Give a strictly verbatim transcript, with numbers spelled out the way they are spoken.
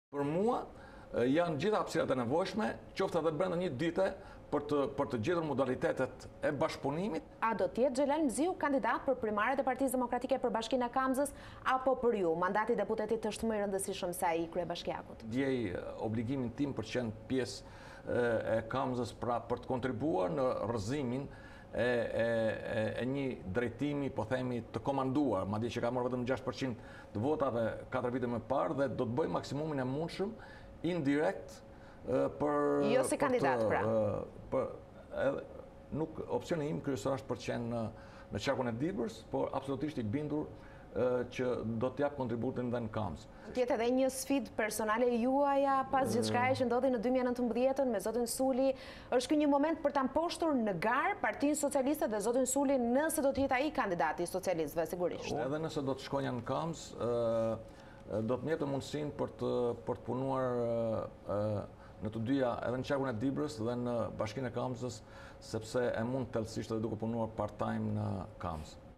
Për mua, janë gjitha hapësirat e nevojshme, qoftë edhe brenda një dite për të, për të gjetur modalitetet e bashkëpunimit. A do t'jetë Xhelal Mziu kandidat për primaret e Partisë Demokratike për Bashkinë e Kamzës, apo për ju, mandati deputetit është më i rëndësishëm se ai kryebashkiakut? Djej obligimin tim për të qenë pjesë e Kamzës pra për të kontribuar në rrëzimin e, e, e një drejtimi, po themi, të komanduar, madje që ka marrë vetëm gjashtë përqind të votave katër vite më parë, dhe do të bëj maksimumin e mundshëm indirekt për... Jo si kandidat, pra. Për, edhe, nuk, opcioni im kryesor është për të qenë në, në qarkun e Dibrës, por absolutisht i bindur që do t'jap kontributin dhe në Kamzë. Tjetë edhe një sfid personale juaja pas gjithçkaje që ndodhi në dy mijë e nëntëmbëdhjetë me zotin Suli, është ky një moment për ta mposhtur në garë Partinë Socialiste dhe zotin Suli, nëse do të jetë ai kandidati i socialistëve, sigurisht. Edhe nëse do të shkonja në Kamzë, do të mjetë mundësinë për të, për të punuar në të dyja, edhe në qarkun e Dibrës dhe në Bashkinë e Kamzës, sepse e mund thelësisht edhe duke punuar part-time në Kamzë.